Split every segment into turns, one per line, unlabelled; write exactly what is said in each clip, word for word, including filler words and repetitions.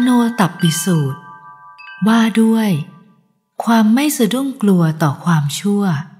โนตัปปิสูตรว่าด้วยความไม่สะดุ้งกลัวต่อความชั่ว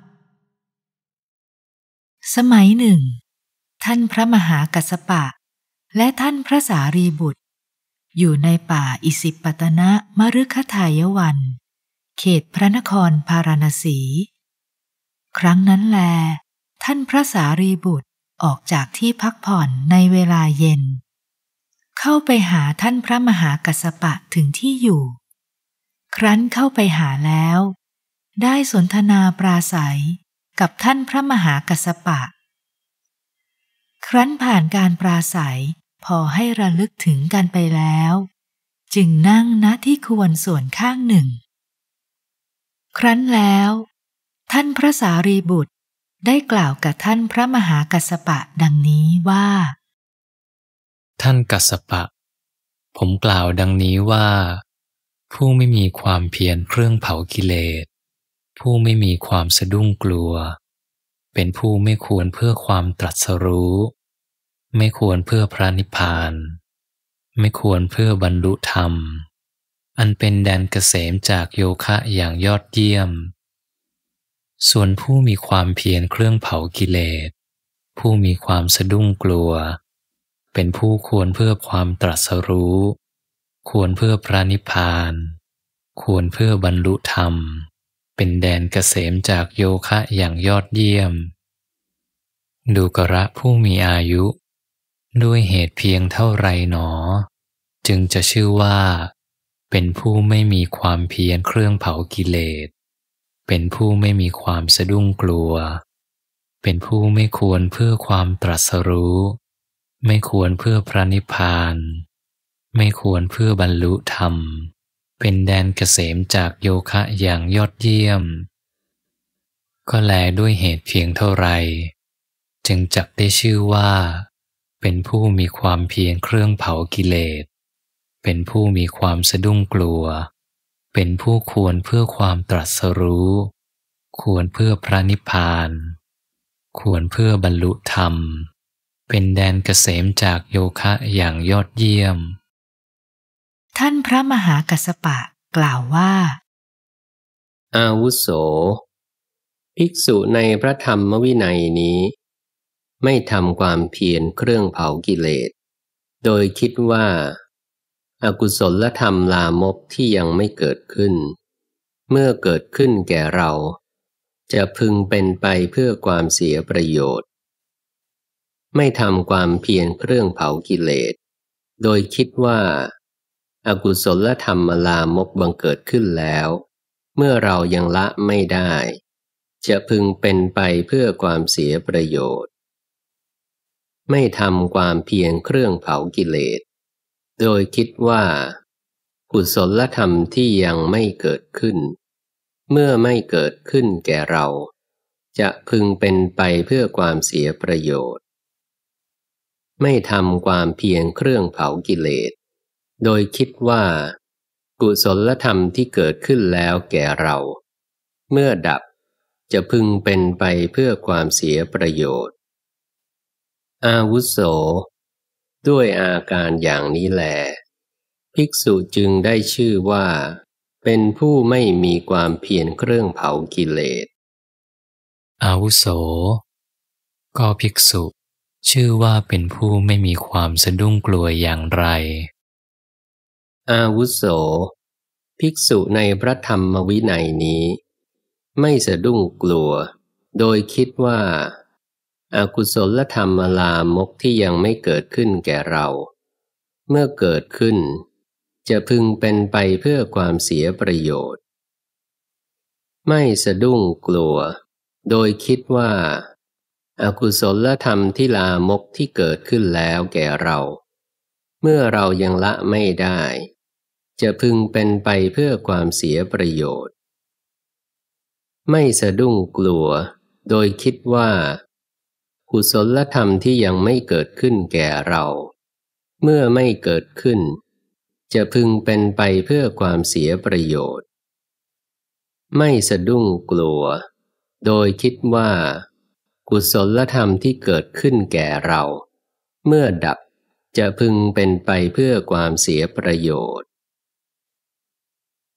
สมัยหนึ่งท่านพระมหากัสสปะและท่านพระสารีบุตรอยู่ในป่าอิสิปตนมฤคทายวันเขตพระนครพาราณสีครั้งนั้นแลท่านพระสารีบุตรออกจากที่พักผ่อนในเวลาเย็นเข้าไปหาท่านพระมหากัสสปะถึงที่อยู่ครั้นเข้าไปหาแล้วได้สนทนาปราศัยกับท่านพระมหากัสสปะครั้นผ่านการปราศัยพอให้ระลึกถึงกันไปแล้วจึงนั่งณที่ควรส่วนข้างหนึ่งครั้นแล้วท่านพระสารีบุตรได้กล่าวกับท่านพระมหากัสสปะดังนี้ว่า
ท่านกัสสปะผมกล่าวดังนี้ว่าผู้ไม่มีความเพียรเครื่องเผากิเลสผู้ไม่มีความสะดุ้งกลัวเป็นผู้ไม่ควรเพื่อความตรัสรู้ไม่ควรเพื่อพระนิพพานไม่ควรเพื่อบรรลุธรรมอันเป็นแดนเกษมจากโยคะอย่างยอดเยี่ยมส่วนผู้มีความเพียรเครื่องเผากิเลสผู้มีความสะดุ้งกลัวเป็นผู้ควรเพื่อความตรัสรู้ควรเพื่อพระนิพพานควรเพื่อบรรลุธรรมเป็นแดนเกษมจากโยคะอย่างยอดเยี่ยมดูกระผู้มีอายุด้วยเหตุเพียงเท่าไรหนอจึงจะชื่อว่าเป็นผู้ไม่มีความเพียรเครื่องเผากิเลสเป็นผู้ไม่มีความสะดุ้งกลัวเป็นผู้ไม่ควรเพื่อความตรัสรู้ไม่ควรเพื่อพระนิพพานไม่ควรเพื่อบรรลุธรรมเป็นแดนเกษมจากโยคะอย่างยอดเยี่ยมก็แลด้วยเหตุเพียงเท่าไรจึงจักได้ชื่อว่าเป็นผู้มีความเพียรเครื่องเผากิเลสเป็นผู้มีความสะดุ้งกลัวเป็นผู้ควรเพื่อความตรัสรู้ควรเพื่อพระนิพพานควรเพื่อบรรลุธรรมเป็นแดนเกษมจากโยคะอย่างยอดเยี่ยม
ท่านพระมหากัสสปะกล่าวว่า
อาวุโสภิกษุในพระธรรมวินัยนี้ไม่ทำความเพียรเครื่องเผากิเลสโดยคิดว่าอกุศลธรรมลามกที่ยังไม่เกิดขึ้นเมื่อเกิดขึ้นแก่เราจะพึงเป็นไปเพื่อความเสียประโยชน์ไม่ทำความเพียรเครื่องเผากิเลสโดยคิดว่าอกุศลธรรมลามกบังเกิดขึ้นแล้วเมื่อเรายังละไม่ได้จะพึงเป็นไปเพื่อความเสียประโยชน์ไม่ทำความเพียรเครื่องเผากิเลสโดยคิดว่ากุศลธรรมที่ยังไม่เกิดขึ้นเมื่อไม่เกิดขึ้นแก่เราจะพึงเป็นไปเพื่อความเสียประโยชน์ไม่ทำความเพียรเครื่องเผากิเลสโดยคิดว่ากุศลธรรมที่เกิดขึ้นแล้วแก่เราเมื่อดับจะพึงเป็นไปเพื่อความเสียประโยชน์อาวุโสด้วยอาการอย่างนี้แลภิกษุจึงได้ชื่อว่าเป็นผู้ไม่มีความเพียรเครื่องเผากิเลส
อาวุโสก็ภิกษุชื่อว่าเป็นผู้ไม่มีความสะดุ้งกลัวอย่างไร
อาวุโสภิกษุในพระธรรมวินัยนี้ไม่สะดุ้งกลัวโดยคิดว่าอกุศลธรรมลามกที่ยังไม่เกิดขึ้นแก่เราเมื่อเกิดขึ้นจะพึงเป็นไปเพื่อความเสียประโยชน์ไม่สะดุ้งกลัวโดยคิดว่าอกุศลธรรมที่ลามกที่เกิดขึ้นแล้วแก่เราเมื่อเรายังละไม่ได้จะพึงเป็นไปเพื่อความเสียประโยชน์ไม่สะดุ้งกลัวโดยคิดว่ากุศลธรรมที่ยังไม่เกิดขึ้นแก่เราเมื่อไม่เกิดขึ้นจะพึงเป็นไปเพื่อความเสียประโยชน์ไม่สะดุ้งกลัวโดยคิดว่ากุศลธรรมที่เกิดขึ้นแก่เราเมื่อดับจะพึงเป็นไปเพื่อความเสียประโยชน์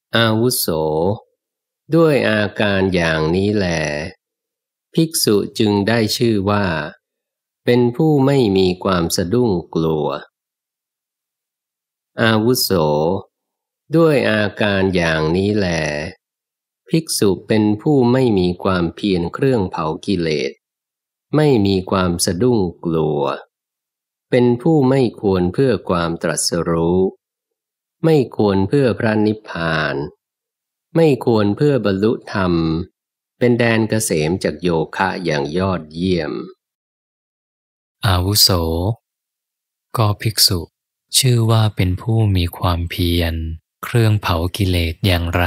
อาวุโสด้วยอาการอย่างนี้แลภิกษุจึงได้ชื่อว่าเป็นผู้ไม่มีความสะดุ้งกลัวอาวุโสด้วยอาการอย่างนี้แลภิกษุเป็นผู้ไม่มีความเพียรเครื่องเผากิเลสไม่มีความสะดุ้งกลัวเป็นผู้ไม่ควรเพื่อความตรัสรู้ไม่ควรเพื่อพระนิพพานไม่ควรเพื่อบรรลุธรรมเป็นแดนเกษมจากโยคะอย่างยอดเยี่ยม
อาวุโสก็ภิกษุชื่อว่าเป็นผู้มีความเพียรเครื่องเผากิเลสอย่างไร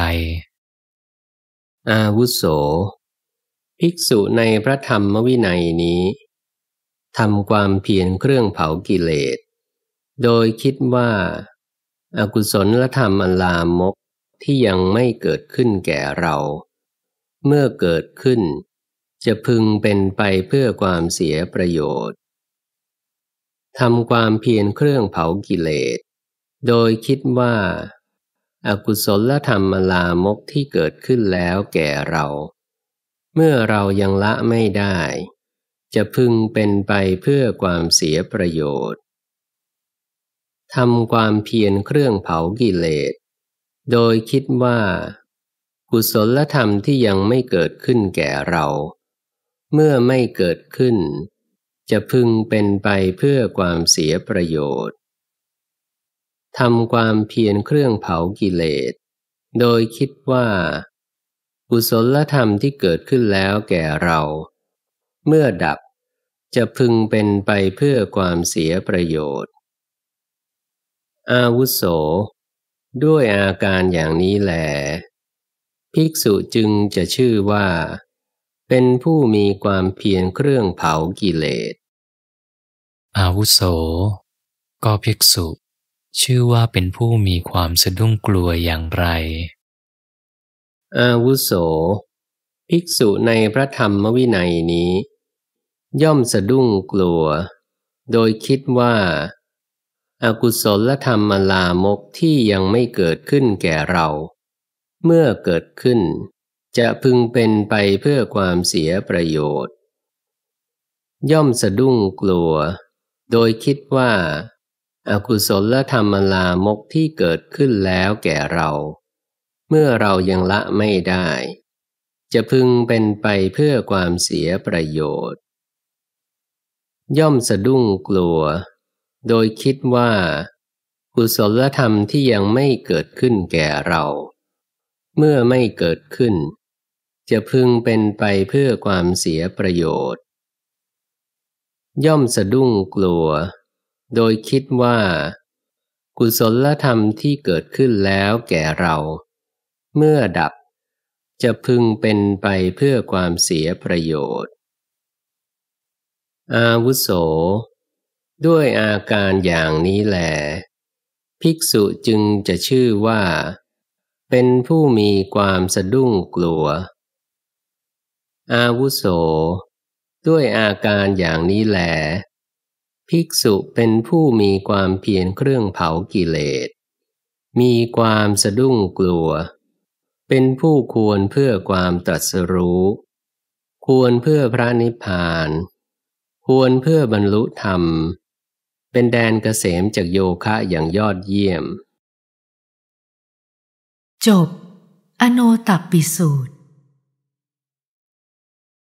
อาวุโสภิกษุในพระธรรมวินัยนี้ทำความเพียรเครื่องเผากิเลสโดยคิดว่าอกุศลธรรมอันลามกที่ยังไม่เกิดขึ้นแก่เราเมื่อเกิดขึ้นจะพึงเป็นไปเพื่อความเสียประโยชน์ทำความเพียรเครื่องเผากิเลสโดยคิดว่าอกุศลธรรมลามกที่เกิดขึ้นแล้วแก่เราเมื่อเรายังละไม่ได้จะพึงเป็นไปเพื่อความเสียประโยชน์ทำความเพียรเครื่องเผากิเลสโดยคิดว่ากุศลธรรมที่ยังไม่เกิดขึ้นแก่เราเมื่อไม่เกิดขึ้นจะพึงเป็นไปเพื่อความเสียประโยชน์ทำความเพียรเครื่องเผากิเลสโดยคิดว่ากุศลธรรมที่เกิดขึ้นแล้วแก่เราเมื่อดับจะพึงเป็นไปเพื่อความเสียประโยชน์อาวุโสด้วยอาการอย่างนี้แลภิกษุจึงจะชื่อว่าเป็นผู้มีความเพียรเครื่องเผากิเลส
อาวุโสก็ภิกษุชื่อว่าเป็นผู้มีความสะดุ้งกลัวอย่างไร
อาวุโสภิกษุในพระธรรมวินัยนี้ย่อมสะดุ้งกลัวโดยคิดว่าอกุศลธรรมลามกที่ยังไม่เกิดขึ้นแก่เราเมื่อเกิดขึ้นจะพึงเป็นไปเพื่อความเสียประโยชน์ย่อมสะดุ้งกลัวโดยคิดว่าอกุศลธรรมลามกที่เกิดขึ้นแล้วแก่เราเมื่อเรายังละไม่ได้จะพึงเป็นไปเพื่อความเสียประโยชน์ย่อมสะดุ้งกลัวโดยคิดว่ากุศลธรรมที่ยังไม่เกิดขึ้นแก่เราเมื่อไม่เกิดขึ้นจะพึงเป็นไปเพื่อความเสียประโยชน์ย่อมสะดุ้งกลัวโดยคิดว่ากุศลธรรมที่เกิดขึ้นแล้วแก่เราเมื่อดับจะพึงเป็นไปเพื่อความเสียประโยชน์อาวุโสด้วยอาการอย่างนี้แลภิกษุจึงจะชื่อว่าเป็นผู้มีความสะดุ้งกลัวอาวุโสด้วยอาการอย่างนี้แลภิกษุเป็นผู้มีความเพียรเครื่องเผากิเลสมีความสะดุ้งกลัวเป็นผู้ควรเพื่อความตรัสรู้ควรเพื่อพระนิพพานควรเพื่อบรรลุธรรมเป็นแดนเกษมจากโยคะอย่างยอดเยี่ยม
จบอโนตัปปิสูตร